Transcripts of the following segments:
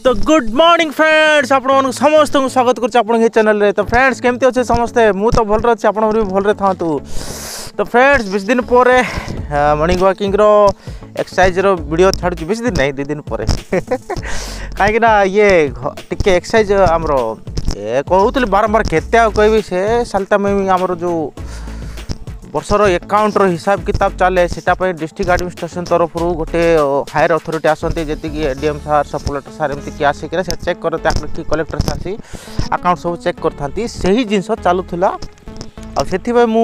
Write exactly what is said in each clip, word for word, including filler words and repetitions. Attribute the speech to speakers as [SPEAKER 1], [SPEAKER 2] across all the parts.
[SPEAKER 1] तो good morning friends आपण समस्त को स्वागत कर चैनल रे। तो फ्रेंड्स केमती अच्छे समस्ते मु तो भल अच्छे आप भी भल था। तो फ्रेंड्स बीस दिन पर मॉर्निंग वॉकिंग रो एक्सरसाइज रो वीडियो छाड़ू बीस दिन नहीं दु दिन पर कहीं ये टिके एक्सरसाइज आमर कहूली बारंबार केते कहबी से सालता में आमर जो वर्षर एकाउंट रो हिसाब किताब चले से डिस्ट्रिक्ट एडमिनिस्ट्रेशन तरफ गोटे हायर अथॉरिटी आसती जी एडीएम सार सब कलेक्टर सार एमती किए आसिक चेक करते कि कलेक्टर सार सी अकाउंट सब चेक करते से ही जिनस चलूला आउ मु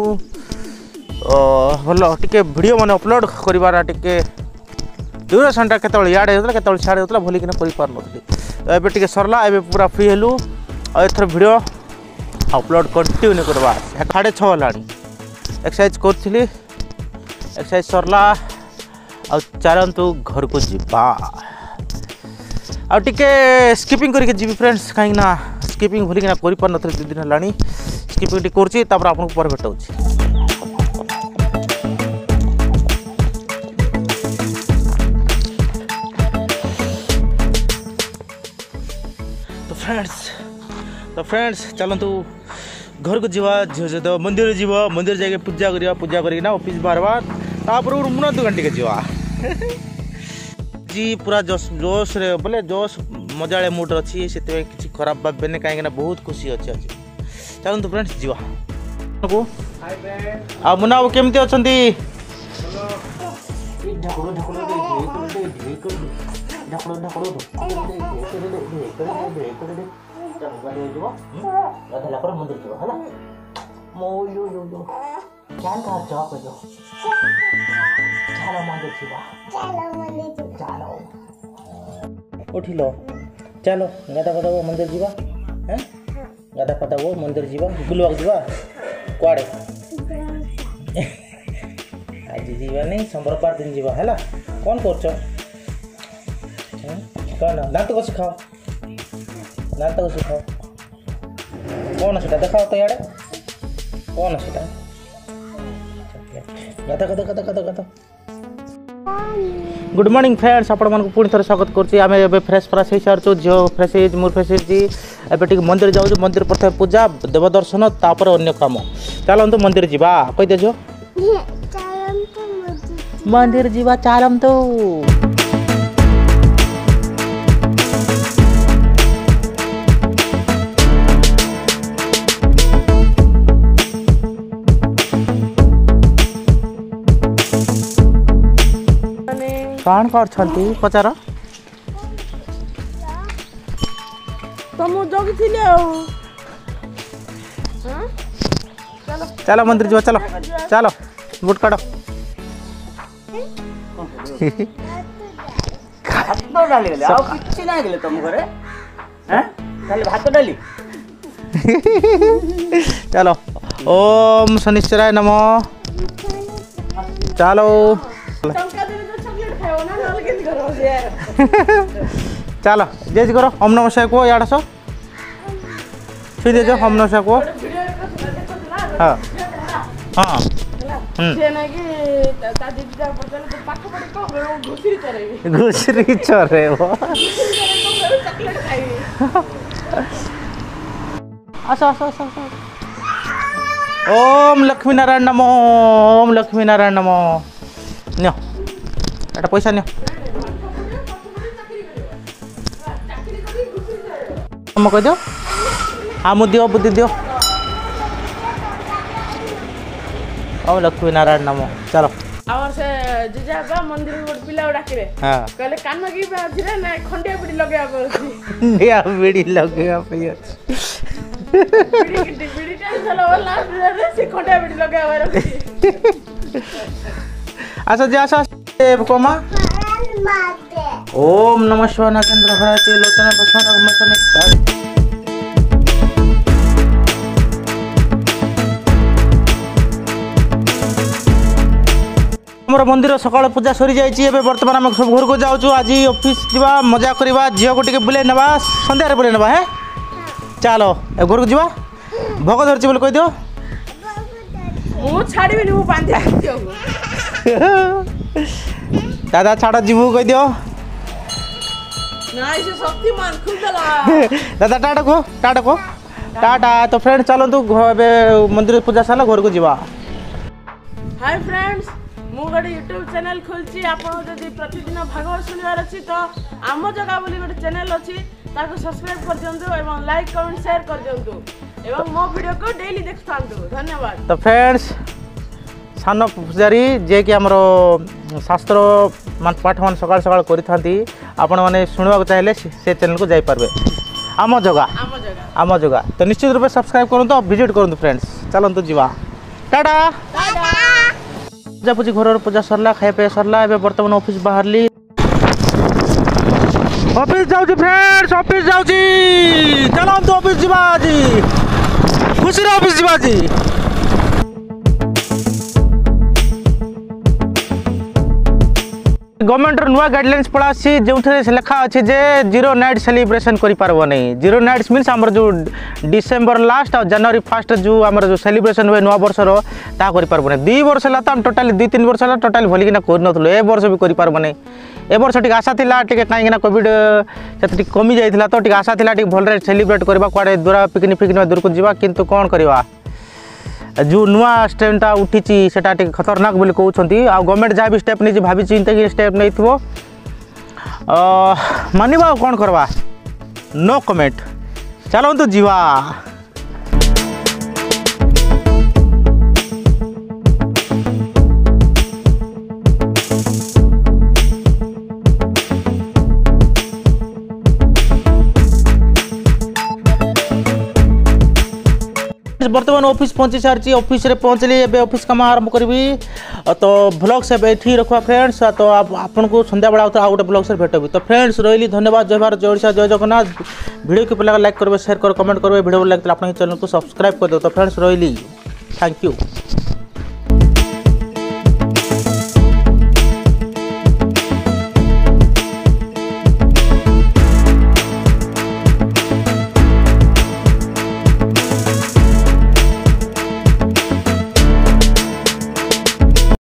[SPEAKER 1] भल टे वीडियो मैंने अपलोड करार टे ड्यूरेसन टा केत इे होता केत सियाड़े होता भलिक कर पार नी। एवं टे सरला एवं पूरा फ्री हेलु आर वीडियो अपलोड कंटिन्यू करवा साढ़े छः है एक्सरसाइज करी एक्सरसाइज सरला आ चलतु घर को जीवा आटे स्कीपिंग करके जी फ्रेंड्स कहीं स्कीपिंग भूलिक कर पार नी दु दिन है स्कीपिंग टी कर आपको पर भेटाऊँ। तो फ्रेंड्स तो फ्रेंड्स चलतु घर को जीवा झील सहित मंदिर जीव मंदिर जाके पूजा करवा पूजा करना ऑफिस बाहरवा तापर मुना दुकान टे जीवा जी पूरा जोश जोश रे बोले जोश मजाले मूड अच्छी से किसी खराब भावे कहीं बहुत खुशी अच्छी अच्छी। चलते फ्रेंड्स जीवा आ मुना केमती अच्छा गाधेला पर मंदिर जीव है मो यो यो यो क्या कहा जा कर दो चलो मंदिर जीव चलो मंदिर चलो उठिलो चलो गाधा गाधा वो मंदिर जीवा हैं गाधा गाधा वो मंदिर जीवा बुलवाक जीवा कुआड़े आज जीवा नहीं सोमवार पार दिन जीवा है कौन करछ कौन दांत कसी खाओ दांत कसी खाओ कौन से देखाओ तो यार कौन से गाता गाता गाता गाता गाता। गुड मॉर्निंग फ्रेंड्स आपण मन को पुणी थोड़ा स्वागत करछि। आमे एबे फ्रेश फ्रेश हो सारछु जो फ्रेश मोर फ्रेश जी एबे टिक मंदिर जाऊ मंदिर प्रथम पूजा देव दर्शन तापर अन्य काम चलंतु मंदिर जीवा कहि दे जो मंदिर जीवा चलंतु। कौन कर पचार
[SPEAKER 2] तुम जोगी थिले चलो
[SPEAKER 1] चलो मंदिर जीवा चलो चलो बुट काटो
[SPEAKER 3] भात डाली गले आउ किछि नै गले तुम घरे हैं खाली भात डाली
[SPEAKER 1] चलो ओम शनिश्चराय नमः चलो चलो जय जी करो ओम नमः शिवाय को यार सो छुई दे जो ओम नमः शिवाय को हां हां
[SPEAKER 2] से ना कि ता दीदी जा पड़ले तो पाठ पढ़ी को घुसरी चरे
[SPEAKER 1] घुसरी चरे वो
[SPEAKER 2] चॉकलेट खाई
[SPEAKER 1] आसा आसा आसा ओम लक्ष्मी नारायण नमो ओम लक्ष्मी नारायण नमो नियो एटा पैसा नियो हम कह दो हाँ मुझे दियो बुद्धि दियो ओम लक्ष्मी नारायण नमो चलो
[SPEAKER 2] और से जीजा बा मंदिर में गोट पिला डाकिरे
[SPEAKER 1] हां
[SPEAKER 2] कहले कान की बाजी रे ना खंडिया पिडी लगे आबो
[SPEAKER 1] निया बिड़ी लगे आपे
[SPEAKER 2] बिड़ी की बिड़ी टा चलो लास्ट रे से खंडिया पिडी लगे आबो
[SPEAKER 1] अच्छा जी आशा कोमा ओम नमः शिवाय नागेंद्र भराती लोचन पश्वान मसने हमर मंदिर सकाळ पूजा सरी जाइछि एबे वर्तमान हम सब घर को जाउछु आज ऑफिस जीवा मजा करबा झियो को टिके बुले नेबा संध्या रे बुले नेबा है चलो ए घर को जीवा भोग धरछि बोल कहि दियो
[SPEAKER 2] मु छाड़ीबी मु बांधी दियो
[SPEAKER 1] दादा छाड़ जीवु कहि दियो
[SPEAKER 2] ନାଇଁ ସେ ଶକ୍ତିମାନ ଖୁଲଦେଲା
[SPEAKER 1] दादा टाटा को टाटा को टाटा तो फ्रेंड चलतु मंदिर पूजा सारा घर को जीवा
[SPEAKER 2] हाय फ्रेंड्स मु गोटे यूट्यूब चैनल खोलची आपण जदि प्रतिदिन भागवत सुनिबार अछि तो आम जगह बोली गोटे चैनल अछि ताको सब्सक्राइब कर दियंतु एवं लाइक कमेंट शेयर कर दियंतु एवं मो वीडियो को डेली देखतांतु धन्यवाद।
[SPEAKER 1] तो फ्रेंड्स सान पूजारी जे कि हमर शास्त्र मान पाठ मान सकाळ सकाळ करि थांती आपण माने सुनबा चाहिले से चैनल को जाई परबे आम जगह
[SPEAKER 2] आम जगह
[SPEAKER 1] आम जगह तो निश्चित रूप से सब्सक्राइब करंतु विजिट करंतु फ्रेंड्स चलंतु जीवा टाटा
[SPEAKER 2] टाटा
[SPEAKER 1] पूजा पूजी घर पूजा सरला खाया पिया सरला ए बर्तमान ऑफिस बाहरली ऑफिस जाउची फ्रेंड्स ऑफिस जाउची चलंतु ऑफिस जीवा जी खुशी रे ऑफिस जीवा जी गवर्नमेंट नुआ गाइडलाइंस पड़ासी जो लिखा अच्छे जे जीरो नाइट सेलिब्रेशन करि पारबो नहीं जीरो नाइट्स मीन्स आमर जो डिसेंबर लास्ट और जनवरी फर्स्ट जो आमर जो सेलिब्रेशन हुए नुआ वर्ष रो ता करि पारबो नहीं दुई वर्ष ला हम टोटाली दुई तीन वर्ष ला टोटाली भलिक ना कर नथलो ए वर्ष भी करि पारबो नहीं ए वर्ष टिक आशा थिला टिक काई ना कोविड से कमी जाइथिला तो टिक आशा थिला टिक भलरे सेलिब्रेट करबा कुआडे दूरा पिकनिक पिकनिक दूर को जीवा किंतु कोन करबा जो नुआ स्टेपटा उठी सेटा टिक खतरनाक बोली कहउछंती आ गवर्नमेंट जहाँ भी स्टेप नहीं भाभी चिंता कि स्टेप नहीं थो मानिबा कौन करवा नो कमेंट चलतु जीवा बर्तमान ऑफिस पहुंची सारी ऑफिस रे पहुंचली एबे ऑफिस काम आरंभ करबी तो ब्लॉग से एठी रखवा फ्रेंड्स तो आपन को संध्या बेला आ गोटे ब्लॉग से भेटबी तो फ्रेंड्स रहिली धन्यवाद जय भारत जय ओडिशा जय जगन्नाथ वीडियो के पहले लाइक करबे शेयर कर कमेंट करबे वीडियो लागत आपन चैनल को सब्सक्राइब कर दो तो फ्रेंड्स रहिली थैंक यू।